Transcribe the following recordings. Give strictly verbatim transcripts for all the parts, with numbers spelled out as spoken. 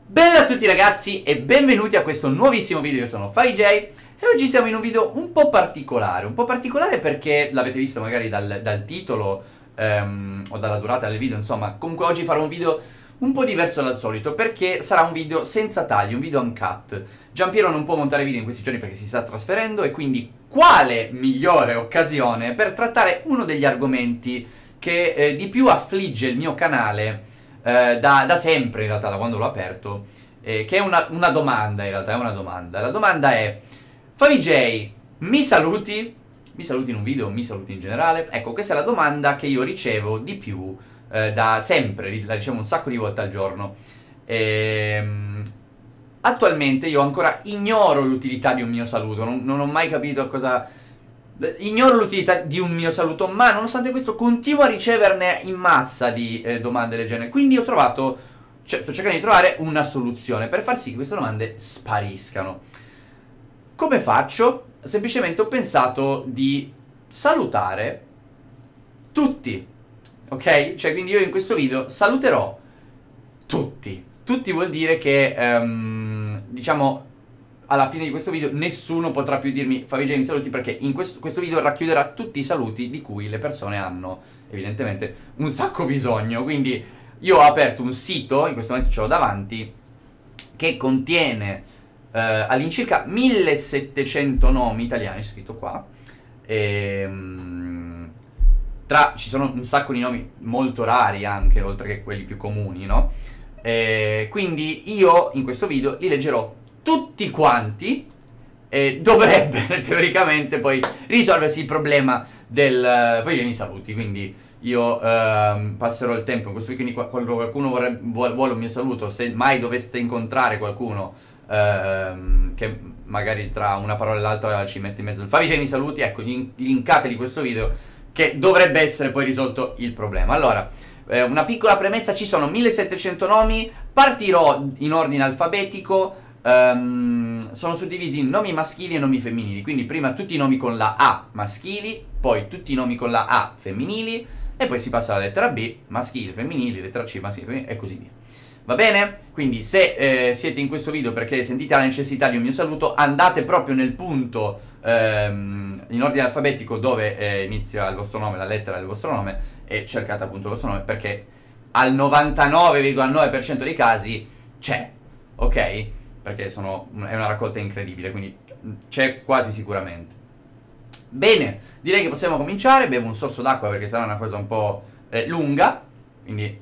Bella a tutti ragazzi e benvenuti a questo nuovissimo video. Io sono FaviJ e oggi siamo in un video un po' particolare. Un po' particolare perché l'avete visto magari dal, dal titolo ehm, o dalla durata del video. Insomma, comunque oggi farò un video un po' diverso dal solito perché sarà un video senza tagli, un video uncut. Giampiero non può montare video in questi giorni perché si sta trasferendo e quindi quale migliore occasione per trattare uno degli argomenti che eh, di più affligge il mio canale Uh, da, da sempre in realtà, da quando l'ho aperto, eh, che è una, una domanda, in realtà è una domanda. La domanda è: FaviJ, mi saluti? Mi saluti in un video, mi saluti in generale? Ecco, questa è la domanda che io ricevo di più eh, da sempre, la ricevo un sacco di volte al giorno. Ehm, attualmente io ancora ignoro l'utilità di un mio saluto, non, non ho mai capito cosa... Ignoro l'utilità di un mio saluto, ma nonostante questo continuo a riceverne in massa di eh, domande del genere. Quindi ho trovato, cioè sto cercando di trovare una soluzione per far sì che queste domande spariscano. Come faccio? Semplicemente ho pensato di salutare tutti, ok? Cioè quindi io in questo video saluterò tutti. Tutti vuol dire che, um, diciamo... alla fine di questo video nessuno potrà più dirmi FaviJ mi saluti, perché in questo, questo video racchiuderà tutti i saluti di cui le persone hanno evidentemente un sacco bisogno. Quindi io ho aperto un sito, in questo momento ce l'ho davanti, che contiene eh, all'incirca millesettecento nomi italiani, scritto qua, e, tra, ci sono un sacco di nomi molto rari anche, oltre che quelli più comuni, no? E, quindi io in questo video li leggerò tutti quanti e dovrebbe teoricamente poi risolversi il problema del FaviJ mi saluti. Quindi io ehm, passerò il tempo in questo video, quindi quando qualcuno vorrebbe, vuole un mio saluto, se mai doveste incontrare qualcuno ehm, che magari tra una parola e l'altra ci mette in mezzo il FaviJ mi saluti, ecco, linkate di questo video che dovrebbe essere poi risolto il problema. Allora, eh, una piccola premessa: ci sono millesettecento nomi, partirò in ordine alfabetico. Um, sono suddivisi in nomi maschili e nomi femminili, quindi prima tutti i nomi con la A maschili, poi tutti i nomi con la A femminili e poi si passa alla lettera B, maschili, femminili, lettera C, maschili, femminili e così via. Va bene? Quindi se eh, siete in questo video perché sentite la necessità di un mio saluto, andate proprio nel punto ehm, in ordine alfabetico dove eh, inizia il vostro nome, la lettera del vostro nome, e cercate appunto il vostro nome, perché al novantanove virgola nove per cento dei casi c'è, ok? Perché sono, è una raccolta incredibile, quindi c'è quasi sicuramente. Bene, direi che possiamo cominciare. Bevo un sorso d'acqua perché sarà una cosa un po' eh, lunga, quindi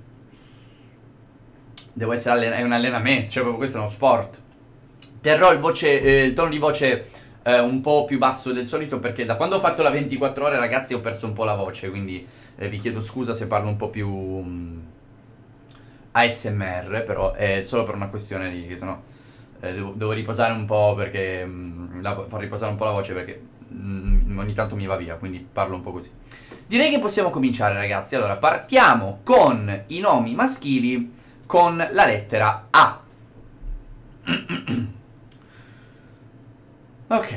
devo essere allen- è un allenamento, cioè proprio questo è uno sport. Terrò il, voce, eh, il tono di voce eh, un po' più basso del solito, perché da quando ho fatto la ventiquattro ore, ragazzi, ho perso un po' la voce, quindi eh, vi chiedo scusa se parlo un po' più um, A S M R, però è solo per una questione di che sennò... Eh, devo, devo riposare un po', perché mh, la, far riposare un po' la voce, perché mh, ogni tanto mi va via, quindi parlo un po' così. Direi che possiamo cominciare, ragazzi. Allora, partiamo con i nomi maschili con la lettera A. Ok.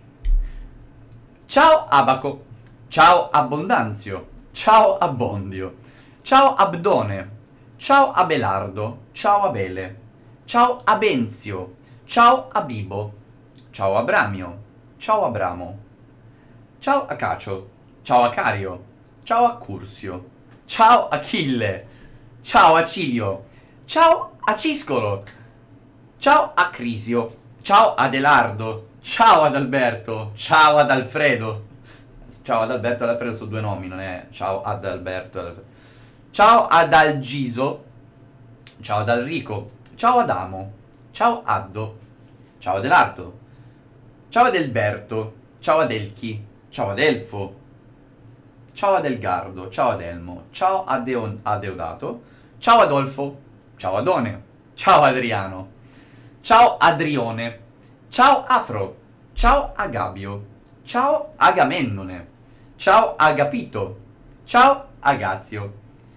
Ciao Abaco. Ciao Abbondanzio. Ciao Abbondio. Ciao Abdone. Ciao Abelardo. Ciao Abele. Ciao Abenzio. Ciao Abibo. Ciao Abramio. Ciao Abramo. Ciao Acacio. Ciao Acario. Ciao Accursio. Ciao Achille. Ciao Acilio. Ciao Aciscolo. Ciao Acrisio. Ciao Adelardo. Ciao Adalberto. Ciao Adalfredo. Ciao Adalberto e Adalfredo sono due nomi, non è ciao Adalberto e Adalfredo. Ciao Adalgiso. Ciao Adalrico. Ciao Adamo. Ciao Addo. Ciao Adelardo. Ciao Adelberto. Ciao Adelchi. Ciao Adelfo. Ciao Adelgardo. Ciao Adelmo. Ciao Adeon Adeodato. Ciao Adolfo. Ciao Adone. Ciao Adriano. Ciao Adrione. Ciao Afro. Ciao Agabio. Ciao Agamennone. Ciao Agapito. Ciao Agazio.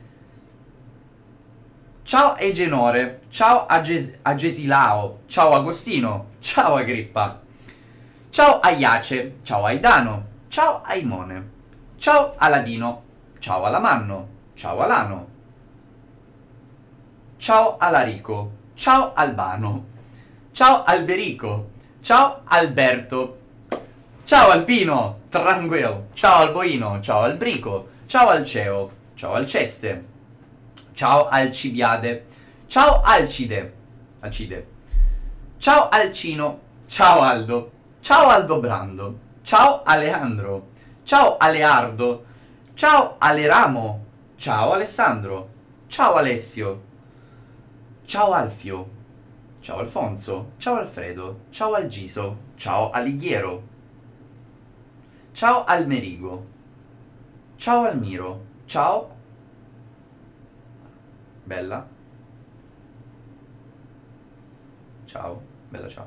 Ciao Egenore. Ciao Ages Agesilao. Ciao Agostino. Ciao Agrippa. Ciao Aiace. Ciao Aidano. Ciao Aimone. Ciao Aladino. Ciao Alamanno. Ciao Alano. Ciao Alarico. ciao Albano, ciao Alberico, ciao Alberto, ciao Alpino, tranquillo, ciao Alboino, ciao Albrico, ciao Alceo, ciao Alceste, ciao Alcibiade, ciao Alcide, Alcide, ciao Alcino, ciao Aldo, ciao Aldobrando, ciao Alejandro, ciao Aleardo, ciao Aleramo, ciao Alessandro, ciao Alessio, ciao Alfio, ciao Alfonso, ciao Alfredo, ciao Algiso, ciao Alighiero, ciao Almerigo, ciao Almiro, ciao Bella, ciao, bella ciao,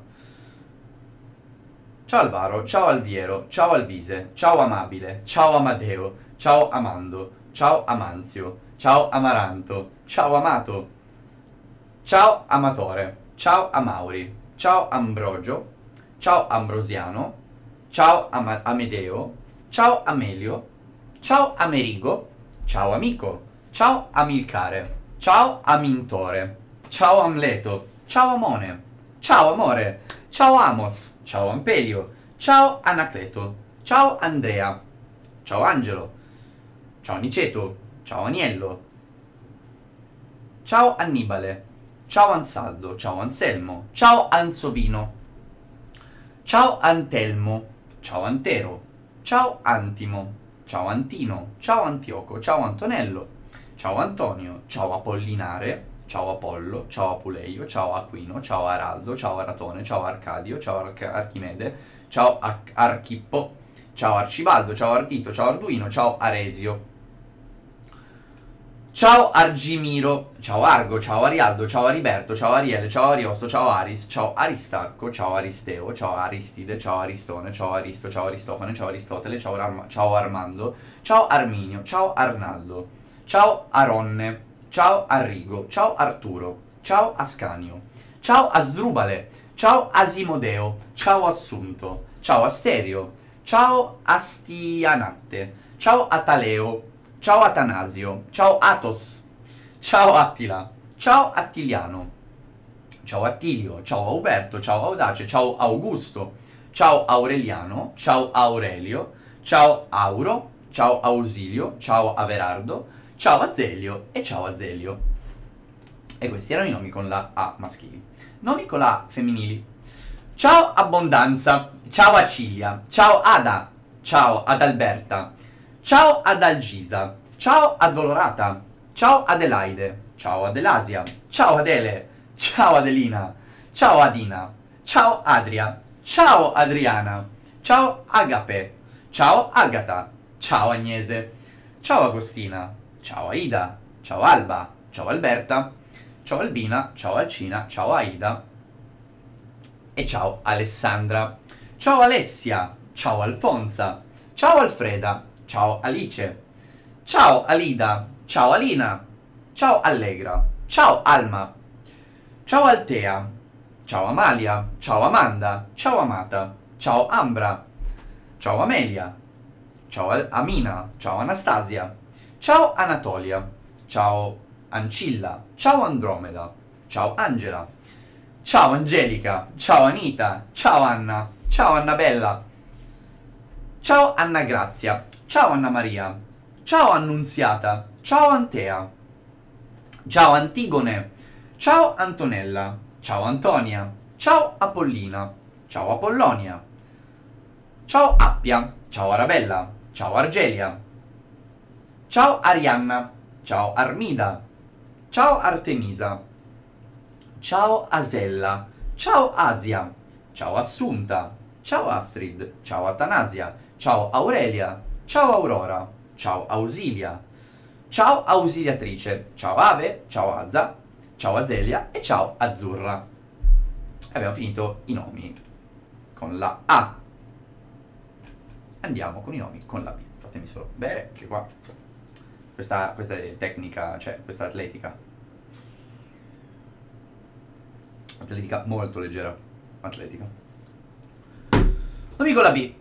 ciao Alvaro, ciao Alviero, ciao Alvise, ciao Amabile, ciao Amadeo, ciao Amando, ciao Amanzio, ciao Amaranto, ciao Amato, ciao Amatore, ciao Amauri, ciao Ambrogio, ciao Ambrosiano, ciao Ama- Amedeo, ciao Amelio, ciao Amerigo, ciao Amico, ciao Amilcare, ciao Amintore, ciao Amleto, ciao Amone, ciao Amore, ciao Amos, ciao Ampelio, ciao Anacleto, ciao Andrea, ciao Angelo, ciao Niceto, ciao Aniello, ciao Annibale, ciao Ansaldo, ciao Anselmo, ciao Ansovino, ciao Antelmo, ciao Antero, ciao Antimo, ciao Antino, ciao Antioco, ciao Antonello, ciao Antonio, ciao Apollinare, ciao Apollo, ciao Apuleio, ciao Aquino, ciao Araldo, ciao Aratone, ciao Arcadio, ciao Arch- Archimede, ciao Ar- Archippo, ciao Arcibaldo, ciao Ardito, ciao Arduino, ciao Aresio, ciao Argimiro, ciao Argo, ciao Arialdo, ciao Ariberto, ciao Ariele, ciao Ariosto, ciao Aris, ciao Aristarco, ciao Aristeo, ciao Aristide, ciao Aristone, ciao Aristo, ciao Aristofane, ciao Aristotele, ciao, Arma- ciao Armando, ciao Arminio, ciao Arnaldo, ciao Aronne, ciao Arrigo, ciao Arturo, ciao Ascanio, ciao Asdrubale, ciao Asimodeo, ciao Assunto, ciao Asterio, ciao Astianatte, ciao Ataleo, ciao Atanasio, ciao Athos, ciao Attila, ciao Attiliano, ciao Attilio, ciao Auberto, ciao Audace, ciao Augusto, ciao Aureliano, ciao Aurelio, ciao Auro, ciao Ausilio, ciao Averardo, ciao Azelio e ciao Azelio. E questi erano i nomi con la A maschili. Nomi con la A femminili. Ciao Abbondanza, ciao Acilia, ciao Ada, ciao Adalberta, ciao Adalgisa, ciao Addolorata, ciao Adelaide, ciao Adelasia, ciao Adele, ciao Adelina, ciao Adina, ciao Adria, ciao Adriana, ciao Agape, ciao Agata, ciao Agnese, ciao Agostina, ciao Aida, ciao Alba, ciao Alberta, ciao Albina, ciao Alcina, ciao Aida e ciao Alessandra, ciao Alessia, ciao Alfonsa, ciao Alfreda, ciao Alice, ciao Alida, ciao Alina, ciao Allegra, ciao Alma, ciao Altea, ciao Amalia, ciao Amanda, ciao Amata, ciao Ambra, ciao Amelia, ciao Al- Amina, ciao Anastasia, ciao Anatolia, ciao Ancilla, ciao Andromeda, ciao Angela, ciao Angelica, ciao Anita, ciao Anna, ciao Annabella, ciao Anna Grazia, ciao Anna Maria, ciao Annunziata, ciao Antea, ciao Antigone, ciao Antonella, ciao Antonia, ciao Apollina, ciao Apollonia, ciao Appia, ciao Arabella, ciao Argelia, ciao Arianna, ciao Armida, ciao Artemisa, ciao Asella, ciao Asia, ciao Assunta, ciao Astrid, ciao Atanasia, ciao Aurelia, ciao Aurora, ciao Ausilia, ciao Ausiliatrice, ciao Ave, ciao Azza, ciao Azelia e ciao Azzurra. Abbiamo finito i nomi con la A. Andiamo con i nomi con la B. Fatemi solo bere, che qua questa, questa è tecnica, cioè questa è atletica. Atletica molto leggera. Atletica. Nomi con la B.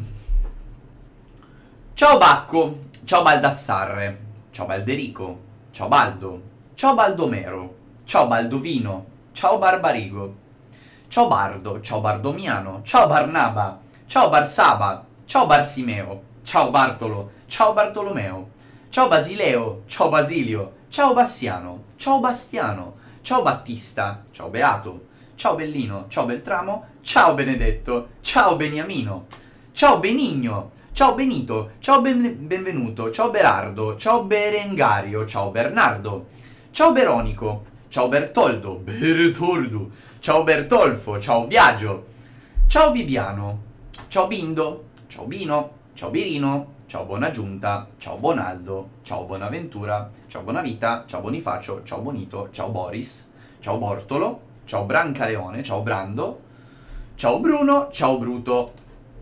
Ciao Bacco, ciao Baldassarre, ciao Balderico, ciao Baldo, ciao Baldomero, ciao Baldovino, ciao Barbarigo, ciao Bardo, ciao Bardomiano, ciao Barnaba, ciao Barsaba, ciao Barsimeo, ciao Bartolo, ciao Bartolomeo, ciao Basileo, ciao Basilio, ciao Bassiano, ciao Bastiano, ciao Battista, ciao Beato, ciao Bellino, ciao Beltramo, ciao Benedetto, ciao Beniamino, ciao Benigno, ciao Benito, ciao ben Benvenuto, ciao Berardo, ciao Berengario, ciao Bernardo, ciao Beronico, ciao Bertoldo, Bertoldo, ciao Bertolfo, ciao Biagio, ciao Bibiano, ciao Bindo, ciao Bino, ciao Birino, ciao Buonaggiunta, ciao Bonaldo, ciao Bonaventura, ciao Bonavita, ciao Bonifacio, ciao Bonito, ciao Boris, ciao Bortolo, ciao Brancaleone, ciao Brando, ciao Bruno, ciao Bruto.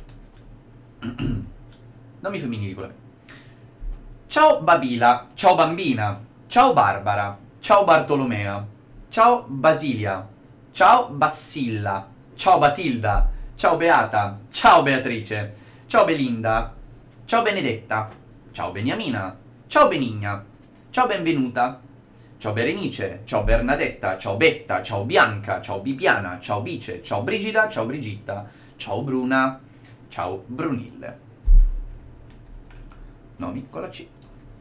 Nomi femminili con la B. Ciao Babila, ciao Bambina, ciao Barbara, ciao Bartolomea, ciao Basilia, ciao Bassilla, ciao Batilda, ciao Beata, ciao Beatrice, ciao Belinda, ciao Benedetta, ciao Beniamina, ciao Benigna, ciao Benvenuta, ciao Berenice, ciao Bernadetta, ciao Betta, ciao Bianca, ciao Bibiana, ciao Bice, ciao Brigida, ciao Brigitta, ciao Bruna, ciao Brunille. Nomi con la C.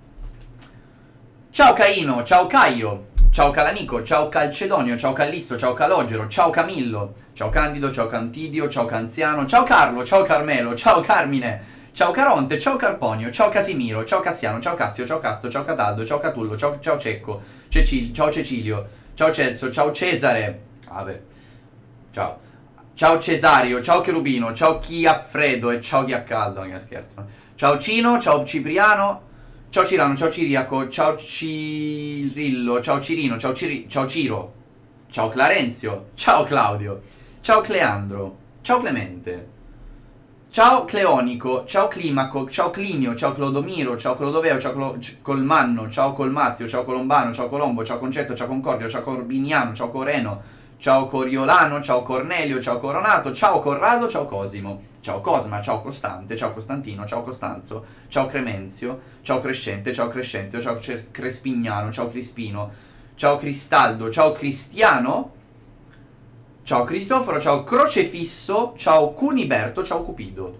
Ciao Caino, ciao Caio, ciao Calanico, ciao Calcedonio, ciao Callisto, ciao Calogero, ciao Camillo, ciao Candido, ciao Cantidio, ciao Canziano, ciao Carlo, ciao Carmelo, ciao Carmine, ciao Caronte, ciao Carponio, ciao Casimiro, ciao Cassiano, ciao Cassio, ciao Casto, ciao Cataldo, ciao Catullo, ciao, ciao Cecco, Cecil, ciao Cecilio, ciao Celso, ciao Cesare, vabbè, ciao, ciao Cesario, ciao Cherubino, ciao Chiaffredo e ciao Chiaccaldo, non scherzo. Ciao Cino, ciao Cipriano, ciao Cirano, ciao Ciriaco, ciao Cirillo, ciao Cirino, ciao, Ciri ciao Ciro, ciao Clarenzio, ciao Claudio, ciao Cleandro, ciao Clemente, ciao Cleonico, ciao Climaco, ciao Clinio, ciao Clodomiro, ciao Clodoveo, ciao Clo Colmanno, ciao Colmazio, ciao Colombano, ciao Colombo, ciao Concetto, ciao Concordio, ciao Corbiniano, ciao Coreno, ciao Coriolano, ciao Cornelio, ciao Coronato, ciao Corrado, ciao Cosimo, ciao Cosma, ciao Costante, ciao Costantino, ciao Costanzo, ciao Cremenzio, ciao Crescente, ciao Crescenzio, ciao Crespignano, ciao Crispino, ciao Cristaldo, ciao Cristiano, ciao Cristoforo, ciao Crocefisso, ciao Cuniberto, ciao Cupido.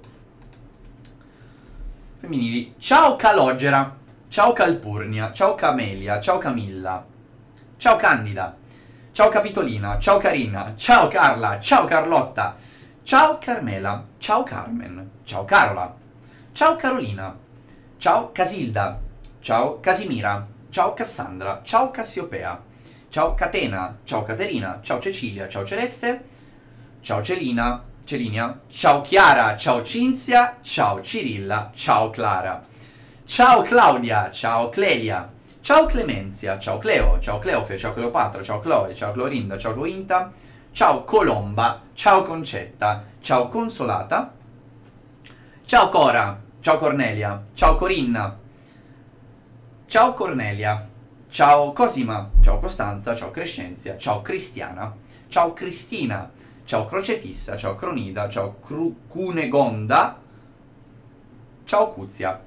Femminili. Ciao Calogera, ciao Calpurnia, ciao Camelia, ciao Camilla, ciao Candida, ciao Capitolina, ciao Carina, ciao Carla, ciao Carlotta, ciao Carmela, ciao Carmen, ciao Carola, ciao Carolina, ciao Casilda, ciao Casimira, ciao Cassandra, ciao Cassiopea, ciao Catena, ciao Caterina, ciao Cecilia, ciao Celeste, ciao Celina, Celinia, ciao Chiara, ciao Cinzia, ciao Cirilla, ciao Clara, ciao Claudia, ciao Clelia, ciao Clemenzia, ciao Cleo, ciao Cleofe, ciao Cleopatra, ciao Chloe, ciao Clorinda, ciao Clointa, ciao Colomba, ciao Concetta, ciao Consolata, ciao Cora, ciao Cornelia, ciao Corinna, ciao Cornelia, ciao Cosima, ciao Costanza, ciao Crescenzia, ciao Cristiana, ciao Cristina, ciao Crocefissa, ciao Cronida, ciao Cru Cunegonda, ciao Cuzia.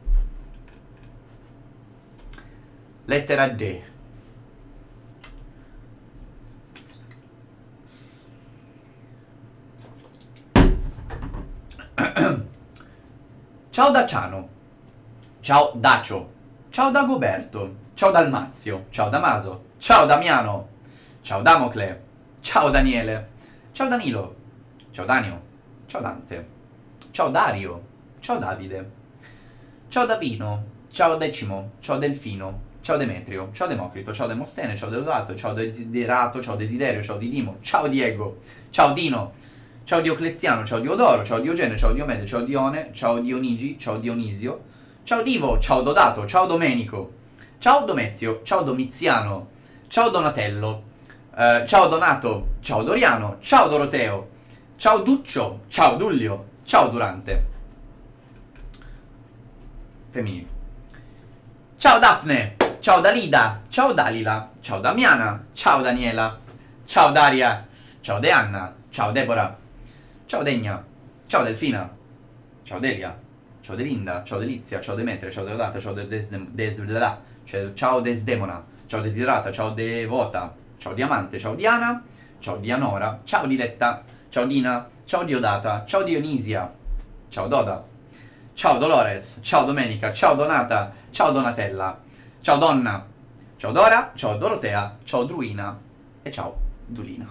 Lettera D. Ciao Daciano, ciao Dacio, ciao Dagoberto, ciao Dalmazio, ciao Damaso, ciao Damiano, ciao Damocle, ciao Daniele, ciao Danilo, ciao Danio, ciao Dante, ciao Dario, ciao Davide, ciao Davino, ciao Decimo, ciao Delfino, ciao Demetrio, ciao Democrito, ciao Demostene, ciao Deodato, ciao Desiderato, ciao Desiderio, ciao Didimo, ciao Diego, ciao Dino, ciao Diocleziano, ciao Diodoro, ciao Diogene, ciao Diomede, ciao Dione, ciao Dionigi, ciao Dionisio, ciao Divo, ciao Dodato, ciao Domenico, ciao Domezio, ciao Domiziano, ciao Donatello, eh, ciao Donato, ciao Doriano, ciao Doroteo, ciao Duccio, ciao Dullio, ciao Durante. Femminile. Ciao Daphne, ciao Dalida, ciao Dalila, ciao Damiana, ciao Daniela, ciao Daria, ciao Deanna, ciao Deborah, ciao Degna, ciao Delfina, ciao Delia, ciao Delinda, ciao Delizia, ciao Demetria, ciao Deodata, ciao Desdemona, ciao Desdemona, ciao Desiderata, ciao Devota, ciao Diamante, ciao Diana, ciao Dianora, ciao Diletta, ciao Dina, ciao Diodata, ciao Dionisia, ciao Doda, ciao Dolores, ciao Domenica, ciao Donata, ciao Donatella, ciao Donna, ciao Dora, ciao Dorotea, ciao Druina e ciao Dulina.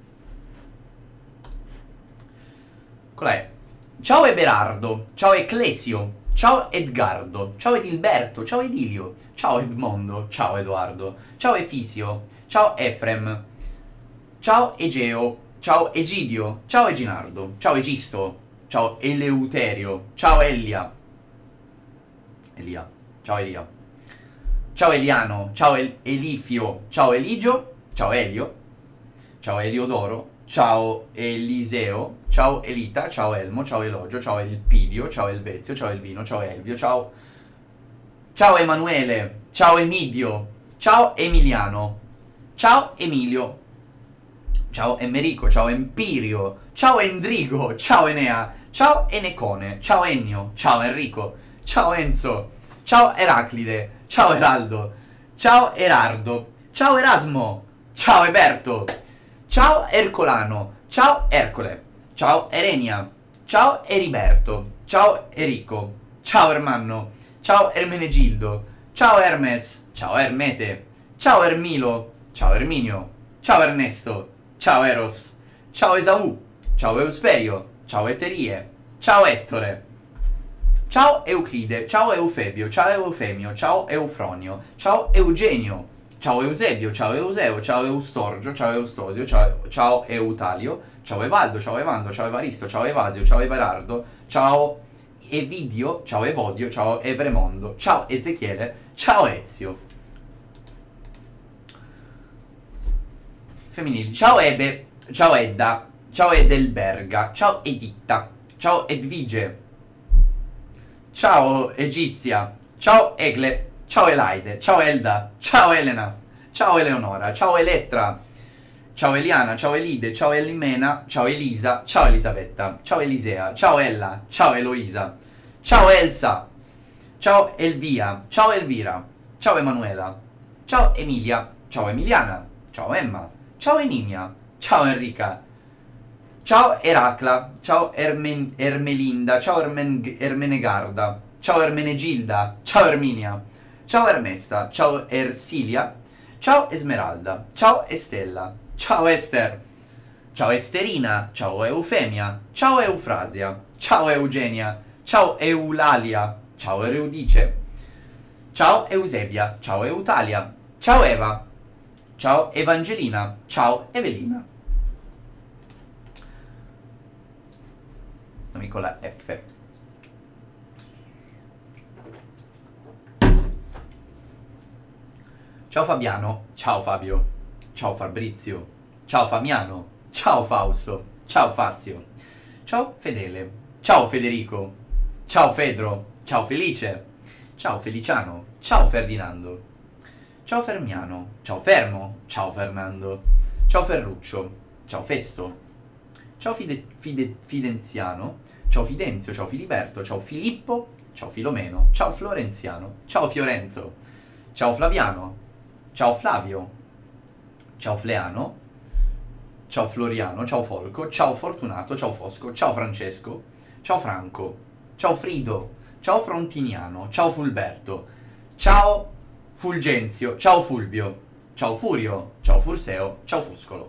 Qual è? Ciao Eberardo, ciao Ecclesio, ciao Edgardo, ciao Edilberto, ciao Edilio, ciao Edmondo, ciao Edoardo, ciao Efisio, ciao Efrem, ciao Egeo, ciao Egidio, ciao Eginardo, ciao Egisto, ciao Eleuterio, ciao Elia, Elia, ciao Elia, ciao Eliano, ciao El Elifio, ciao Eligio, ciao Elio, ciao Eliodoro, ciao Eliseo, ciao Elita, ciao Elmo, ciao Elogio, ciao Elpidio, ciao Elvezio, ciao Elvino, ciao Elvio, ciao ciao Emanuele, ciao Emidio, ciao Emiliano, ciao Emilio, ciao Emmerico, ciao Empirio, ciao Endrigo, ciao Enea, ciao Enecone, ciao Ennio, ciao Enrico, ciao Enzo, ciao Eraclide, ciao Eraldo, ciao Erardo, ciao Erasmo, ciao Eberto, ciao Ercolano, ciao Ercole, ciao Erenia, ciao Eriberto, ciao Erico, ciao Ermanno, ciao Ermenegildo, ciao Hermes, ciao Ermete, ciao Ermilo, ciao Erminio, ciao Ernesto, ciao Eros, ciao Esaù, ciao Eusperio, ciao Eterie, ciao Ettore, ciao Euclide, ciao Eufebio, ciao Eufemio, ciao Eufronio, ciao Eugenio, ciao Eusebio, ciao Euseo, ciao Eustorgio, ciao Eustosio, ciao, ciao Eutalio, ciao Evaldo, ciao Evando, ciao Evaristo, ciao Evasio, ciao Everardo, ciao Evidio, ciao Evodio, ciao Evremondo, ciao Ezechiele, ciao Ezio. Femminili, ciao Ebe, ciao Edda, ciao Edelberga, ciao Editta, ciao Edvige, ciao Egizia, ciao Egle, ciao Elaide, ciao Elda, ciao Elena, ciao Eleonora, ciao Elettra, ciao Eliana, ciao Elide, ciao Elimena, ciao Elisa, ciao Elisabetta, ciao Elisea, ciao Ella, ciao Eloisa, ciao Elsa, ciao Elvia, ciao Elvira, ciao Emanuela, ciao Emilia, ciao Emiliana, ciao Emma, ciao Enimia, ciao Enrica, ciao Eracla, ciao Ermen Ermelinda, ciao Ermen Ermenegarda, ciao Ermenegilda, ciao Erminia, ciao Ermesta, ciao Ersilia, ciao Esmeralda, ciao Estella, ciao Esther, ciao Esterina, ciao Eufemia, ciao Eufrasia, ciao Eugenia, ciao Eulalia, ciao Eudice, ciao Eusebia, ciao Eutalia, ciao Eva, ciao Evangelina, ciao Evelina. Nomi con la F. Ciao Fabiano, ciao Fabio, ciao Fabrizio, ciao Famiano, ciao Fausto, ciao Fazio, ciao Fedele, ciao Federico, ciao Fedro, ciao Felice, ciao Feliciano, ciao Ferdinando, ciao Fermiano, ciao Fermo, ciao Fernando, ciao Ferruccio, ciao Festo, ciao Fide Fide Fidenziano, ciao Fidenzio, ciao Filiberto, ciao Filippo, ciao Filomeno, ciao Florenziano, ciao Fiorenzo, ciao Flaviano, ciao Flavio, ciao Fleano, ciao Floriano, ciao Folco, ciao Fortunato, ciao Fosco, ciao Francesco, ciao Franco, ciao Frido, ciao Frontiniano, ciao Fulberto, ciao Fulgenzio, ciao Fulvio, ciao Furio, ciao Furseo, ciao Fuscolo.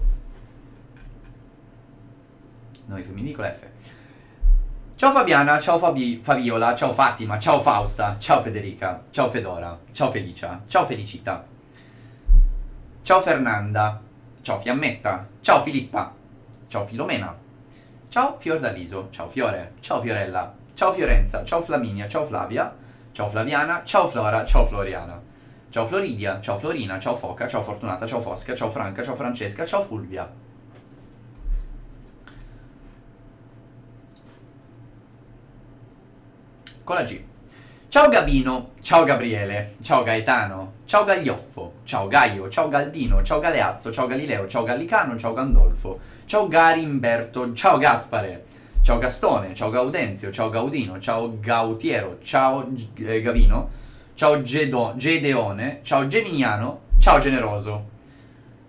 Noi femminili con la F. Ciao Fabiana, ciao Fabi Fabiola, ciao Fatima, ciao Fausta, ciao Federica, ciao Fedora, ciao Felicia, ciao Felicita, ciao Fernanda, ciao Fiammetta, ciao Filippa, ciao Filomena, ciao Fiordaliso, ciao Fiore, ciao Fiorella, ciao Fiorenza, ciao Flaminia, ciao Flavia, ciao Flaviana, ciao Flora, ciao Floriana, ciao Floridia, ciao Florina, ciao Foca, ciao Fortunata, ciao Fosca, ciao Franca, ciao Francesca, ciao Fulvia. Con la G. Ciao Gabino, ciao Gabriele, ciao Gaetano, ciao Gaglioffo, ciao Gaio, ciao Galdino, ciao Galeazzo, ciao Galileo, ciao Gallicano, ciao Gandolfo, ciao Garimberto, ciao Gaspare, ciao Gastone, ciao Gaudenzio, ciao Gaudino, ciao Gautiero, ciao eh, Gavino, ciao Gedo Gedeone, ciao Geminiano, ciao Generoso,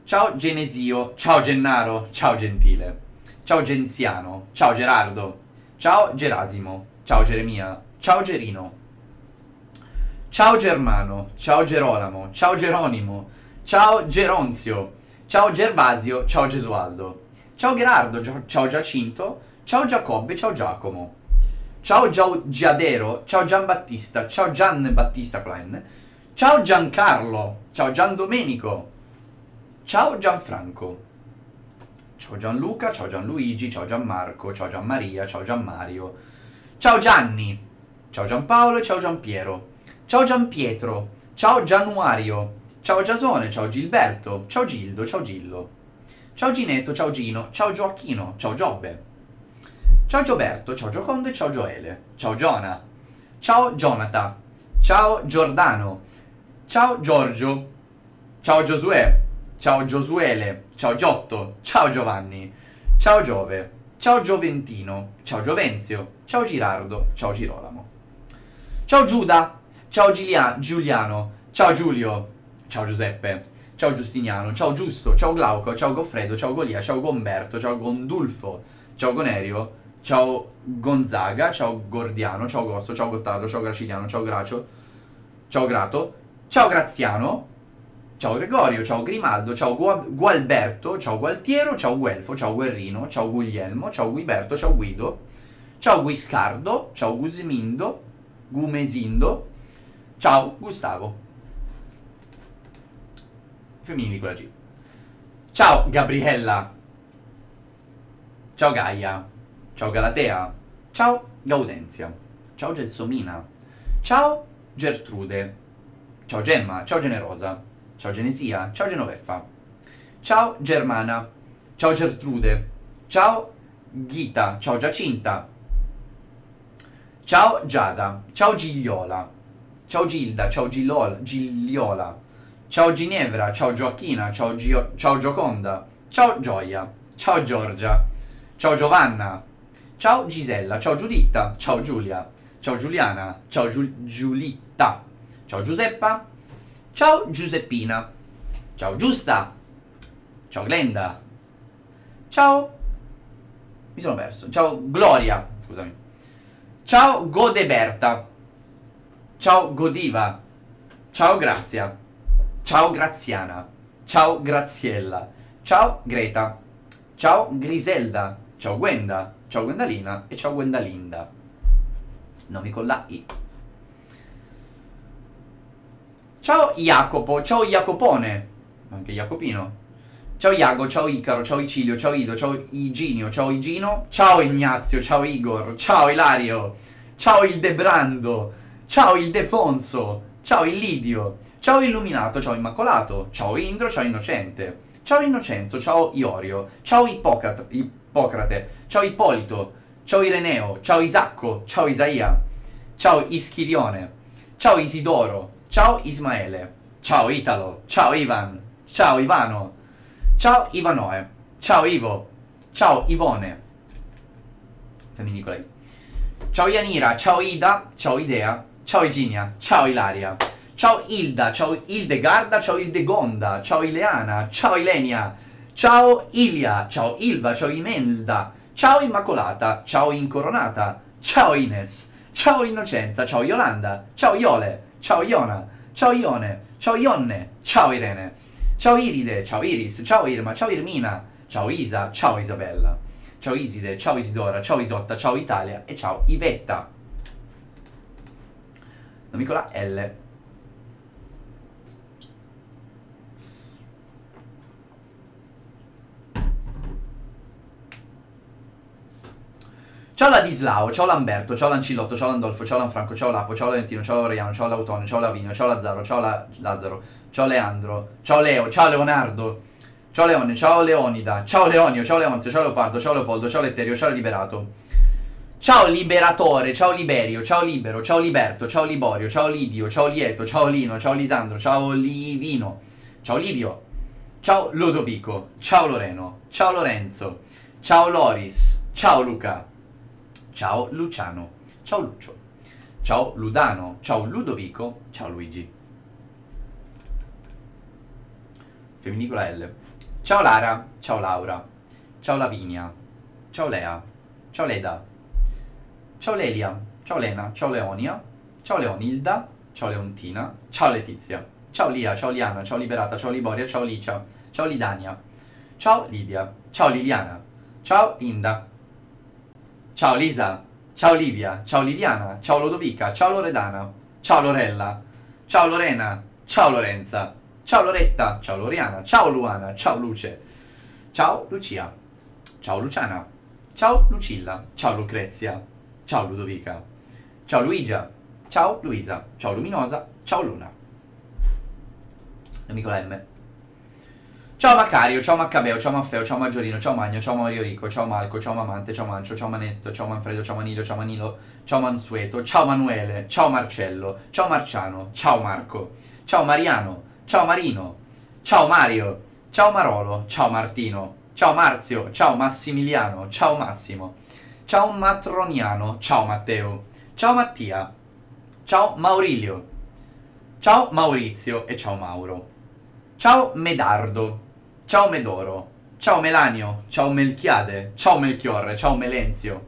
ciao Genesio, ciao Gennaro, ciao Gentile, ciao Genziano, ciao Gerardo, ciao Gerasimo, ciao Geremia, ciao Gerino, ciao Germano, ciao Gerolamo, ciao Geronimo, ciao Geronzio, ciao Gervasio, ciao Gesualdo, ciao Gerardo, Gia- ciao Giacinto, ciao Giacobbe, ciao Giacomo, ciao Gia- Giadero, ciao Giambattista, ciao Gian Battista Klein, ciao Giancarlo, ciao Giandomenico, ciao Gianfranco, ciao Gianluca, ciao Gianluigi, ciao Gianmarco, ciao Gianmaria, ciao Gianmario, ciao Gianni, ciao Giampaolo e ciao Giampiero, ciao Giampietro, ciao Giannuario, ciao Giasone, ciao Gilberto, ciao Gildo, ciao Gillo, ciao Ginetto, ciao Gino, ciao Gioacchino, ciao Giobbe, ciao Gioberto, ciao Giocondo e ciao Gioele, ciao Giona, ciao Gionata, ciao Giordano, ciao Giorgio, ciao Giosuè, ciao Giosuele, ciao Giotto, ciao Giovanni, ciao Giove, ciao Gioventino, ciao Giovenzio, ciao Girardo, ciao Girolamo, ciao Giuda, ciao Giulia- Giuliano, ciao Giulio, ciao Giuseppe, ciao Giustiniano, ciao Giusto, ciao Glauco, ciao Goffredo, ciao Golia, ciao Gomberto, ciao Gondulfo, ciao Gonerio, ciao Gonzaga, ciao Gordiano, ciao Gosto, ciao Gottardo, ciao Graciliano, ciao Gracio, ciao Grato, ciao Graziano, ciao Gregorio, ciao Grimaldo, ciao Gua- Gualberto, ciao Gualtiero, ciao Guelfo, ciao Guerrino, ciao Guglielmo, ciao Guiberto, ciao Guido, ciao Guiscardo, ciao Gusmindo, Gumesindo, ciao Gustavo. Femminili con la G. Ciao Gabriella, ciao Gaia, ciao Galatea, ciao Gaudenzia, ciao Gelsomina, ciao Gertrude, ciao Gemma, ciao Generosa, ciao Genesia, ciao Genoveffa, ciao Germana, ciao Gertrude, ciao Ghita, ciao Giacinta, ciao Giada, ciao Gigliola, ciao Gilda, ciao Gillola, Gigliola, ciao Ginevra, ciao Gioacchina, ciao, Gio- ciao Gioconda, ciao Gioia, ciao Giorgia, ciao Giovanna, ciao Gisella, ciao Giuditta, ciao Giulia, ciao Giuliana, ciao Giul- Giulitta, ciao Giuseppa, ciao Giuseppina, ciao Giusta, ciao Glenda, ciao, mi sono perso, ciao Gloria, scusami, ciao Godeberta, ciao Godiva, ciao Grazia, ciao Graziana, ciao Graziella, ciao Greta, ciao Griselda, ciao Gwenda, ciao Gwendalina e ciao Gwendalinda. Nomi con la I. Ciao Jacopo, ciao Jacopone, anche Jacopino. Ciao Iago, ciao Icaro, ciao Icilio, ciao Ido, ciao Iginio, ciao Igino, ciao Ignazio, ciao Igor, ciao Ilario, ciao Ildebrando, ciao Ildefonso, ciao Illidio, ciao Illuminato, ciao Immacolato, ciao Indro, ciao Innocente, ciao Innocenzo, ciao Iorio, ciao Ippocrate, Ippocrate, ciao Ippolito, ciao Ireneo, ciao Isacco, ciao Isaia, ciao Ischirione, ciao Isidoro, ciao Ismaele, ciao Italo, ciao Ivan, ciao Ivano, ciao Ivanoe, ciao Ivo, ciao Ivone, femminili con lei. Ciao Yanira, ciao Ida, ciao Idea, ciao Eginia, ciao Ilaria, ciao Ilda, ciao Ildegarda, ciao Ildegonda, ciao Ileana, ciao Ilenia, ciao Ilia, ciao Ilva, ciao Imelda, ciao Immacolata, ciao Incoronata, ciao Ines, ciao Innocenza, ciao Yolanda, ciao Iole, ciao Iona, ciao Ione, ciao Ionne, ciao Irene, ciao Iride, ciao Iris, ciao Irma, ciao Irmina, ciao Isa, ciao Isabella, ciao Iside, ciao Isidora, ciao Isotta, ciao Italia e ciao Ivetta. Nomi con la L. Ciao Ladislao, ciao Lamberto, ciao Lancillotto, ciao Landolfo, ciao Lanfranco, ciao Lapo, ciao Valentino, ciao Laureano, ciao Lautone, ciao Lavinio, ciao Lazzaro, ciao La- Lazzaro, ciao Leandro, ciao Leo, ciao Leonardo, ciao Leone, ciao Leonida, ciao Leonio, ciao Leonzio, ciao Leopardo, ciao Leopoldo, ciao Letterio, ciao Liberato, ciao Liberatore, ciao Liberio, ciao Libero, ciao Liberto, ciao Liborio, ciao Lidio, ciao Lieto, ciao Lino, ciao Lisandro, ciao Livino, ciao Livio, ciao Lodovico, ciao Loreno, ciao Lorenzo, ciao Loris, ciao Luca, ciao Luciano, ciao Lucio, ciao Ludano, ciao Ludovico, ciao Luigi. Femminile con la L. Ciao Lara, ciao Laura, ciao Lavinia, ciao Lea, ciao Leda, ciao Lelia, ciao Lena, ciao Leonia, ciao Leonilda, ciao Leontina, ciao Letizia, ciao Lia, ciao Liana, ciao Liberata, ciao Liboria, ciao Licia, ciao Lidania, ciao Lidia, ciao Liliana, ciao Linda, ciao Lisa, ciao Livia, ciao Liliana, ciao Lodovica, ciao Loredana, ciao Lorella, ciao Lorena, ciao Lorenza, ciao Loretta, ciao Loriana, ciao Luana, ciao Luce, ciao Lucia, ciao Luciana, ciao Lucilla, ciao Lucrezia, ciao Ludovica, ciao Luigia, ciao Luisa, ciao Luminosa, ciao Luna. Amico la M. Ciao Macario, ciao Maccabeo, ciao Maffeo, ciao Maggiorino, ciao Magno, ciao Mario Rico, ciao Malco, ciao Mamante, ciao Mancio, ciao Manetto, ciao Manfredo, ciao Manilio, ciao Manilo, ciao Mansueto, ciao Manuele, ciao Marcello, ciao Marciano, ciao Marco, ciao Mariano, ciao Marino, ciao Mario, ciao Marolo, ciao Martino, ciao Marzio, ciao Massimiliano, ciao Massimo, ciao Matroniano, ciao Matteo, ciao Mattia, ciao Maurilio, ciao Maurizio e ciao Mauro, ciao Medardo, ciao Medoro, ciao Melanio, ciao Melchiade, ciao Melchiorre, ciao Melenzio,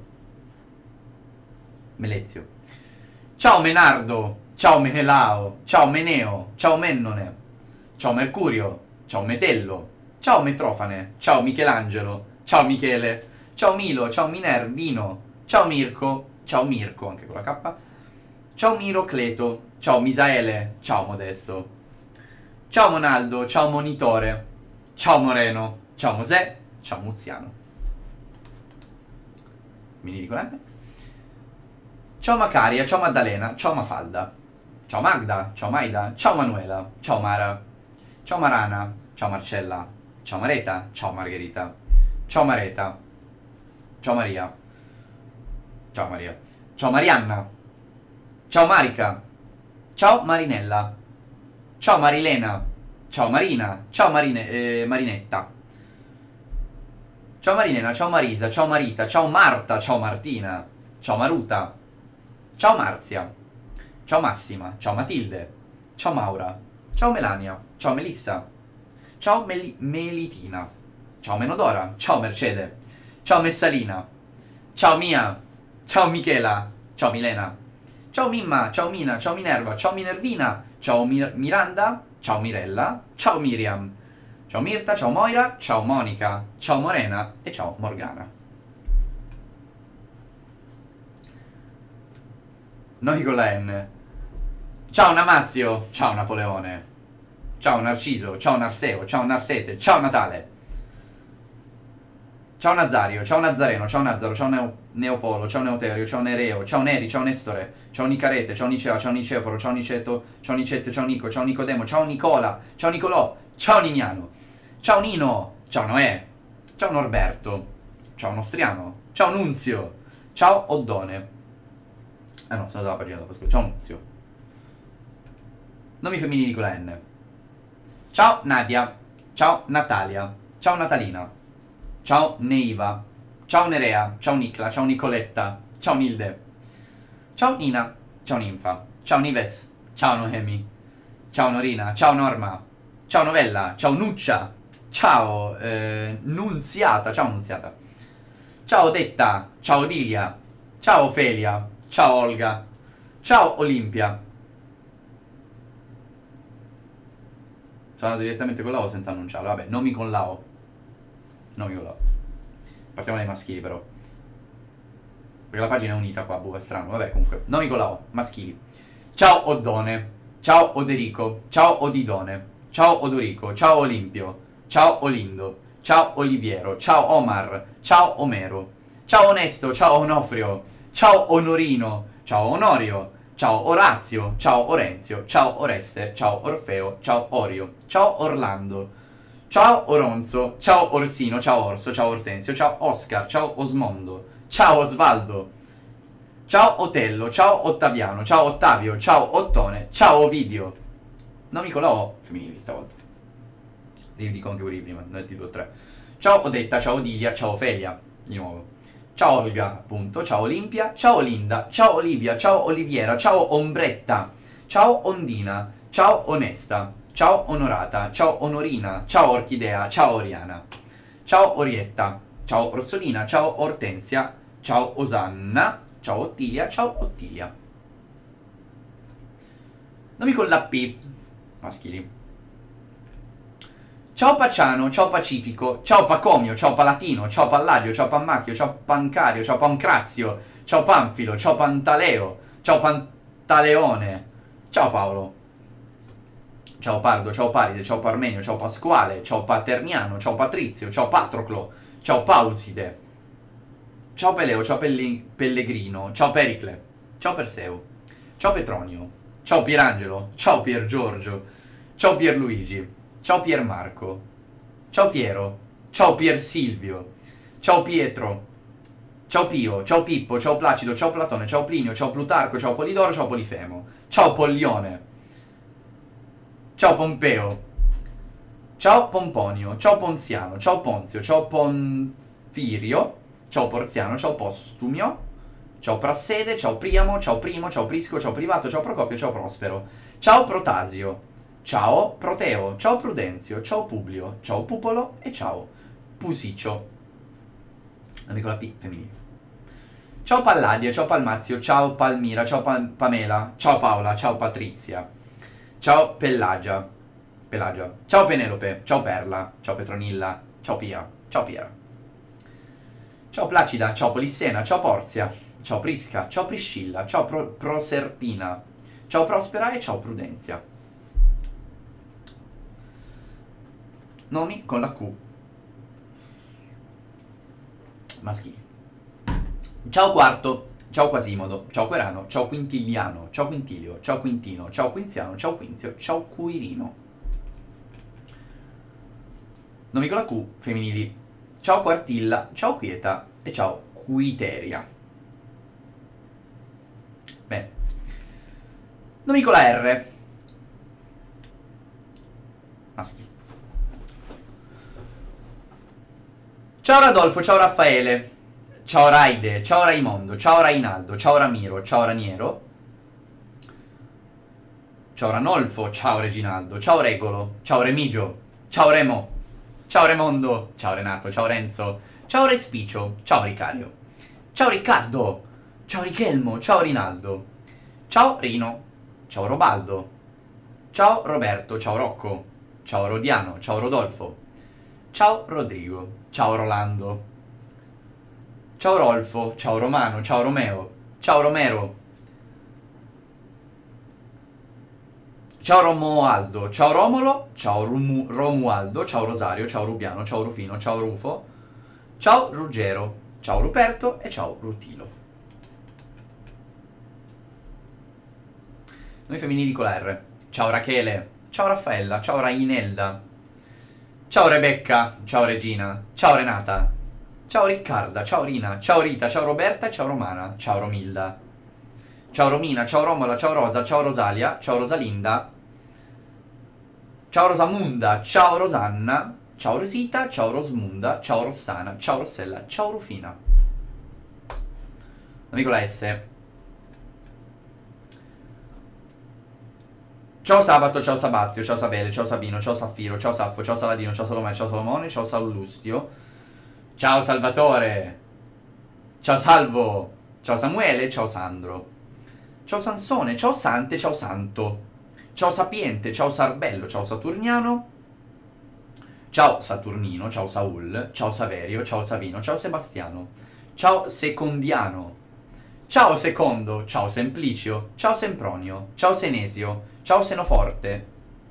Melezio, ciao Menardo, ciao Menelao, ciao Meneo, ciao Mennone, ciao Mercurio, ciao Metello, ciao Metrofane, ciao Michelangelo, ciao Michele, ciao Milo, ciao Minervino, ciao Mirko, ciao Mirko, anche con la K, ciao Mirocleto, ciao Misaele, ciao Modesto, ciao Monaldo, ciao Monitore, ciao Moreno, ciao Mosè, ciao Muziano. Mi dico M. Ciao Macaria, ciao Maddalena, ciao Mafalda, ciao Magda, ciao Maida, ciao Manuela, ciao Mara, ciao Marana, ciao Marcella, ciao Mareta, ciao Margherita, ciao Mareta, ciao Maria, ciao Maria, ciao Marianna, ciao Marica, ciao Marinella, ciao Marilena, ciao Marina, ciao Marine, eh, Marinetta, ciao Marilena, ciao Marisa, ciao Marita, ciao Marta, ciao Martina, ciao Maruta, ciao Marzia, ciao Massima, ciao Matilde, ciao Maura, ciao Melania, ciao Melissa, ciao Meli Melitina, ciao Menodora, ciao Mercede, ciao Messalina, ciao Mia, ciao Michela, ciao Milena, ciao Mimma, ciao Mina, ciao Minerva, ciao Minervina, ciao Mir Miranda, ciao Mirella, ciao Miriam, ciao Mirta, ciao Moira, ciao Monica, ciao Morena e ciao Morgana. Noi con la N. Ciao Namazio, ciao Napoleone, ciao Narciso, ciao Narseo, ciao Narsete, ciao Natale, ciao Nazario, ciao Nazareno, ciao Nazaro, ciao Neo Neopolo, ciao Neoterio, ciao Nereo, ciao Neri, ciao Nestore, ciao Nicarete, ciao Nicea, ciao Niceforo, ciao Niceto, ciao Nicezio, ciao Nico, ciao Nicodemo, ciao Nicola, ciao Nicolò, ciao Niniano, ciao Nino, ciao Noè, ciao Norberto, ciao Nostriano, ciao Nunzio, ciao Oddone. Ah no, sono dalla pagina dopo, scusa, ciao Nunzio. Nomi femminili con la N. Ciao Nadia, ciao Natalia, ciao Natalina, ciao Neiva, ciao Nerea, ciao Nicla, ciao Nicoletta, ciao Nilde, ciao Nina, ciao Ninfa, ciao Nives, ciao Noemi, ciao Norina, ciao Norma, ciao Novella, ciao Nuccia, ciao eh, Nunziata, ciao Nunziata, ciao Detta, ciao Odilia, ciao Ofelia, ciao Olga, ciao Olimpia. Sono andato direttamente con la O senza annunciarlo. Vabbè, nomi con la O. Nomi con la O. Partiamo dai maschili però. Perché la pagina è unita qua, boh, è strano. Vabbè, comunque. Nomi con la O, maschili. Ciao Oddone. Ciao Oderico. Ciao Odidone. Ciao Odorico. Ciao Olimpio. Ciao Olindo. Ciao Oliviero. Ciao Omar. Ciao Omero. Ciao Onesto. Ciao Onofrio. Ciao Onorino. Ciao Onorio. Ciao Orazio, ciao Orenzio, ciao Oreste, ciao Orfeo, ciao Orio, ciao Orlando, ciao Oronzo, ciao Orsino, ciao Orso, ciao Ortensio, ciao Oscar, ciao Osmondo, ciao Osvaldo, ciao Otello, ciao Ottaviano, ciao Ottavio, ciao Ottone, ciao Ovidio. Nomi con la O femminili stavolta. Li dico anche quelli prima, nel titolo tre. Ciao Odetta, ciao Odilia, ciao Ofelia, di nuovo. Ciao Olga, appunto, ciao Olimpia, ciao Linda, ciao Olivia, ciao Oliviera, ciao Ombretta, ciao Ondina, ciao Onesta, ciao Onorata, ciao Onorina, ciao Orchidea, ciao Oriana, ciao Orietta, ciao Rossolina, ciao Ortensia, ciao Osanna, ciao Ottilia, ciao Ottilia. Nomi con la P, maschili. Ciao Paciano, ciao Pacifico, ciao Pacomio, ciao Palatino, ciao Palladio, ciao Pammacchio, ciao Pancario, ciao Pancrazio, ciao Panfilo, ciao Pantaleo, ciao Pantaleone, ciao Paolo, ciao Pardo, ciao Paride, ciao Parmenio, ciao Pasquale, ciao Paterniano, ciao Patrizio, ciao Patroclo, ciao Pauside, ciao Peleo, ciao Pelli Pellegrino, ciao Pericle, ciao Perseo, ciao Petronio, ciao Pierangelo, ciao Pier Giorgio, ciao Pierluigi, ciao Piermarco, ciao Piero, ciao Pier Silvio, ciao Pietro, ciao Pio, ciao Pippo, ciao Placido, ciao Platone, ciao Plinio, ciao Plutarco, ciao Polidoro, ciao Polifemo, ciao Pollione, ciao Pompeo, ciao Pomponio, ciao Ponziano, ciao Ponzio, ciao Ponfirio, ciao Porziano, ciao Postumio, ciao Prassede, ciao Priamo, ciao Primo, ciao Prisco, ciao Privato, ciao Procopio, ciao Prospero, ciao Protasio, ciao Proteo, ciao Prudenzio, ciao Publio, ciao Pupolo e ciao Pusicio. Nomi con la P, femminile. Ciao Palladia, ciao Palmazio, ciao Palmira, ciao pa Pamela, ciao Paola, ciao Patrizia, ciao Pellagia, Pelagia, ciao Penelope, ciao Perla, ciao Petronilla, ciao Pia, ciao Piera, ciao Placida, ciao Polissena, ciao Porzia, ciao Prisca, ciao Priscilla, ciao Pro Proserpina, ciao Prospera e ciao Prudenzia. Nomi con la Q, maschili. Ciao Quarto, ciao Quasimodo, ciao Querano, ciao Quintiliano, ciao Quintilio, ciao Quintino, ciao Quinziano, ciao Quinzio, ciao Quirino. Nomi con la Q, femminili. Ciao Quartilla, ciao Quieta e ciao Quiteria. Bene. Nomi con la R, maschili. Ciao Radolfo, ciao Raffaele, ciao Raide, ciao Raimondo, ciao Rainaldo, ciao Ramiro, ciao Raniero, ciao Ranolfo, ciao Reginaldo, ciao Regolo, ciao Remigio, ciao Remo, ciao Remondo, ciao Renato, ciao Renzo, ciao Respicio, ciao Ricario, ciao Riccardo, ciao Richelmo, ciao Rinaldo, ciao Rino, ciao Robaldo, ciao Roberto, ciao Rocco, ciao Rodiano, ciao Rodolfo, ciao Rodrigo, ciao Rolando, ciao Rolfo, ciao Romano, ciao Romeo, ciao Romero, ciao Romualdo, ciao Romolo, ciao Rumu Romualdo, ciao Rosario, ciao Rubiano, ciao Rufino, ciao Rufo, ciao Ruggero, ciao Ruperto e ciao Rutilo. Noi femminili con la R. Ciao Rachele, ciao Raffaella, ciao Rainelda, ciao Rebecca, ciao Regina, ciao Renata, ciao Riccarda, ciao Rina, ciao Rita, ciao Roberta, ciao Romana, ciao Romilda, ciao Romina, ciao Romola, ciao Rosa, ciao Rosalia, ciao Rosalinda, ciao Rosamunda, ciao Rosanna, ciao Rosita, ciao Rosmunda, ciao Rossana, ciao Rossella, ciao Rufina. Nomi con la S. Ciao Sabato, ciao Sabazio, ciao Sabele, ciao Sabino, ciao Saffiro, ciao Saffo, ciao Saladino, ciao Salomè, ciao Salomone, ciao Saulustio, ciao Salvatore, ciao Salvo, ciao Samuele, ciao Sandro, ciao Sansone, ciao Sante, ciao Santo, ciao Sapiente, ciao Sarbello, ciao Saturniano, ciao Saturnino, ciao Saul, ciao Saverio, ciao Savino, ciao Sebastiano, ciao Secondiano, ciao Secondo, ciao Semplicio, ciao Sempronio, ciao Senesio, ciao Senoforte,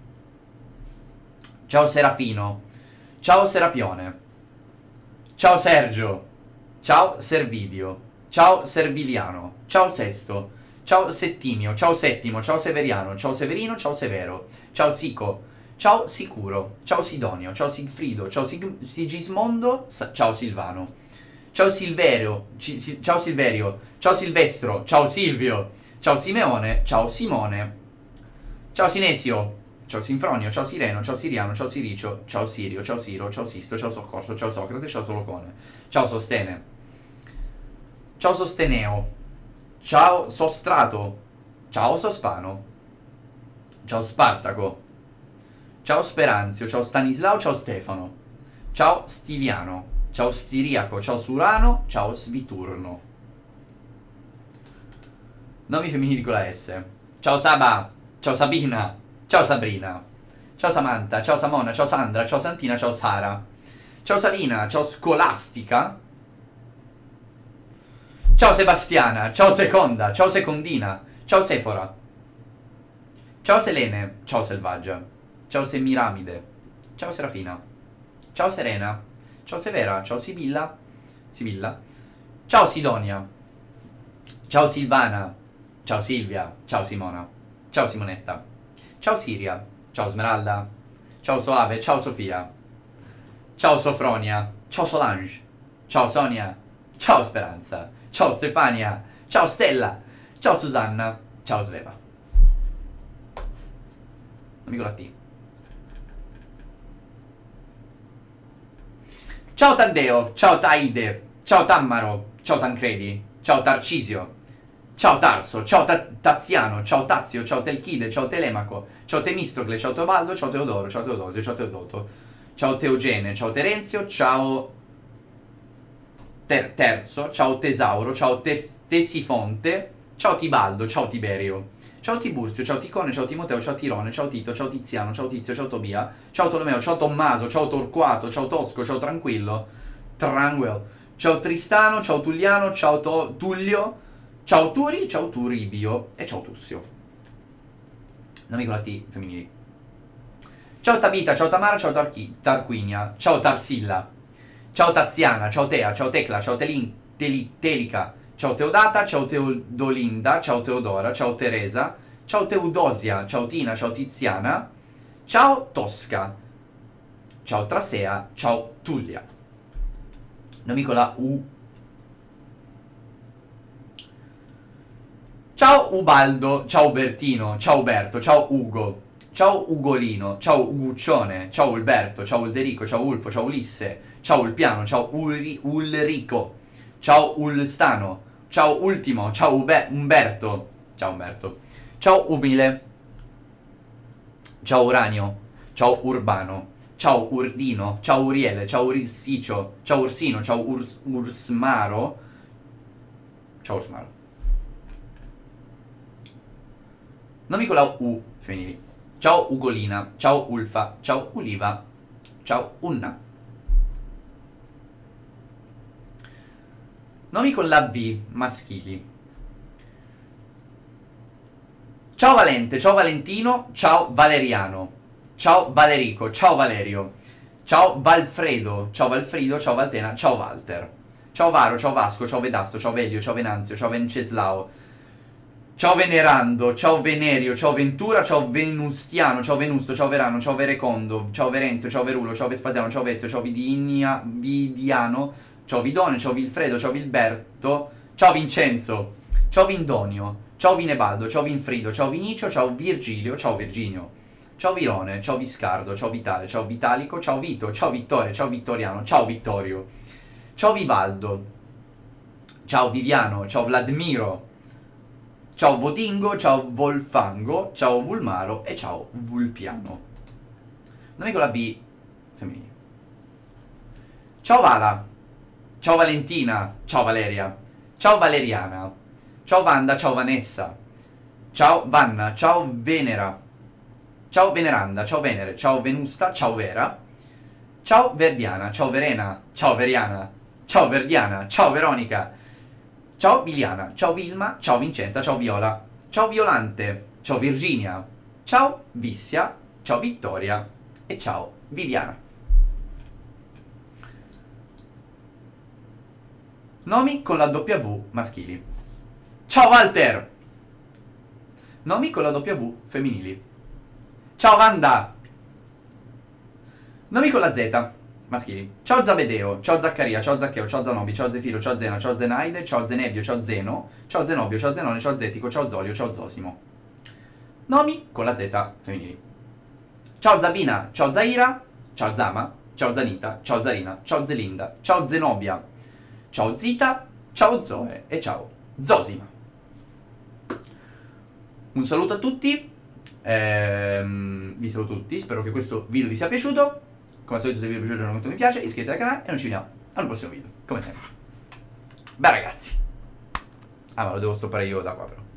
ciao Serafino, ciao Serapione, ciao Sergio, ciao Servidio, ciao Serviliano, ciao Sesto, ciao Settimio, ciao Settimo, ciao Severiano, ciao Severino, ciao Severo, ciao Sico, ciao Sicuro, ciao Sidonio, ciao Sigfrido, ciao Sig Sigismondo, ciao Silvano, ciao Silverio, ci ciao Silverio, ciao Silvestro, ciao Silvio, ciao Simeone, ciao Simone, ciao Sinesio, ciao Sinfronio, ciao Sireno, ciao Siriano, ciao Siricio, ciao Sirio, ciao Siro, ciao Sisto, ciao Soccorso, ciao Socrate, ciao Solocone, ciao Sostene, ciao Sosteneo, ciao Sostrato, ciao Sospano, ciao Spartaco, Ciao Speranzio, ciao Stanislao, ciao Stefano. Ciao Stiliano, ciao Stiriaco, ciao Surano, ciao Sviturno. Nomi femminili con la S. Ciao Saba, ciao Sabina, ciao Sabrina. Ciao Samantha, ciao Samona, ciao Sandra, ciao Santina, ciao Sara. Ciao Savina, ciao Scolastica. Ciao Sebastiana, ciao Seconda, ciao Secondina, ciao Sefora. Ciao Selene, ciao Selvaggia. Ciao Semiramide, ciao Serafina. Ciao Serena, ciao Severa, ciao Sibilla. Sibilla. Ciao Sidonia. Ciao Silvana, ciao Silvia, ciao Simona. Ciao Simonetta. Ciao Siria, ciao Smeralda. Ciao Soave, ciao Sofia. Ciao Sofronia, ciao Solange. Ciao Sonia, ciao Speranza. Ciao Stefania, ciao Stella. Ciao Susanna, ciao Sveva. Amico la T. Ciao Taddeo, ciao Taide, ciao Tammaro, ciao Tancredi, ciao Tarcisio, ciao Tarso, ciao Ta Taziano, ciao Tazio, ciao Telchide, ciao Telemaco, ciao Temistocle, ciao Teobaldo, ciao Teodoro, ciao Teodosio, ciao Teodoto, ciao Teogene, ciao Terenzio, ciao Ter Terzo, ciao Tesauro, ciao Te Tesifonte, ciao Tibaldo, ciao Tiberio. Ciao Tiburzio, ciao Ticone, ciao Timoteo, ciao Tirone, ciao Tito, ciao Tiziano, ciao Tizio, ciao Tobia, ciao Tolomeo, ciao Tommaso, ciao Torquato, ciao Tosco, ciao Tranquillo, Tranquil, ciao Tristano, ciao Tulliano, ciao to Tullio, ciao Turi, ciao Turibio e ciao Tussio. Nomi con la T femminili. Ciao Tabita, ciao Tamara, ciao Tarchi Tarquinia, ciao Tarsilla, ciao Taziana, ciao Tea, ciao Tecla, ciao Telin Teli Telica, ciao Teodata, ciao Teodolinda, ciao Teodora, ciao Teresa, ciao Teodosia, ciao Tina, ciao Tiziana, ciao Tosca, ciao Trasea, ciao Tullia. Nomi con la U. Ciao Ubaldo, ciao Bertino, ciao Berto, ciao Ugo, ciao Ugolino, ciao Uguccione, ciao Ulberto, ciao Ulderico, ciao Ulfo, ciao Ulisse, ciao Ulpiano, ciao Uri Ulrico, ciao Ulstano, ciao Ultimo, ciao Ube Umberto, ciao Umberto, ciao Umile, ciao Uranio, ciao Urbano, ciao Urdino, ciao Uriele, ciao Ursicio, ciao Ursino, ciao Urs Ursmaro, ciao Ursmaro. Nomi con la U femminili. Ciao Ugolina, ciao Ulfa, ciao Uliva, ciao Unna. Nomi con la V maschili. Ciao Valente, ciao Valentino, ciao Valeriano, ciao Valerico, ciao Valerio, ciao Valfredo, ciao Valfrido, ciao Valtena, ciao Walter. Ciao Varo, ciao Vasco, ciao Vedasto, ciao Velio, ciao Venanzio, ciao Venceslao, ciao Venerando, ciao Venerio, ciao Ventura, ciao Venustiano, ciao Venusto, ciao Verano, ciao Verecondo, ciao Verenzio, ciao Verulo, ciao Vespasiano, ciao Vezio, ciao Vidinia, Vidiano, ciao Vidone, ciao Vilfredo, ciao Vilberto, ciao Vincenzo, ciao Vindonio, ciao Vinebaldo, ciao Vinfrido, ciao Vinicio, ciao Virgilio, ciao Virginio, ciao Virone, ciao Viscardo, ciao Vitale, ciao Vitalico, ciao Vito, ciao Vittorio, ciao Vittoriano, ciao Vittorio, ciao Vivaldo, ciao Viviano, ciao Vladimiro, ciao Votingo, ciao Volfango, ciao Vulmaro e ciao Vulpiano. Nomi con la V femminile. Ciao Vala, ciao Valentina, ciao Valeria, ciao Valeriana, ciao Vanda, ciao Vanessa, ciao Vanna, ciao Venera, ciao Veneranda, ciao Venere, ciao Venusta, ciao Vera, ciao Verdiana, ciao Verena, ciao Veriana, ciao Verdiana, ciao Veronica, ciao Viliana, ciao Vilma, ciao Vincenza, ciao Viola, ciao Violante, ciao Virginia, ciao Vissia, ciao Vittoria e ciao Viviana. Nomi con la W maschili. Ciao Walter! Nomi con la W femminili. Ciao Wanda! Nomi con la Z maschili. Ciao Zabedeo, ciao Zaccaria, ciao Zaccheo, ciao Zanobi, ciao Zefiro, ciao Zena, ciao Zenaide, ciao Zenebio, ciao Zeno, ciao Zenobio, ciao Zenone, ciao Zetico, ciao Zolio, ciao Zosimo. Nomi con la Z femminili. Ciao Zabina, ciao Zaira, ciao Zama, ciao Zanita, ciao Zarina, ciao Zelinda, ciao Zenobia, ciao Zita, ciao Zoe e ciao Zosima. Un saluto a tutti Ehm, vi saluto tutti, spero che questo video vi sia piaciuto. Come al solito, se vi è piaciuto lasciate un mi piace, iscrivetevi al canale e noi ci vediamo al prossimo video, come sempre. Beh ragazzi. Ah, ma lo devo stoppare io da qua però.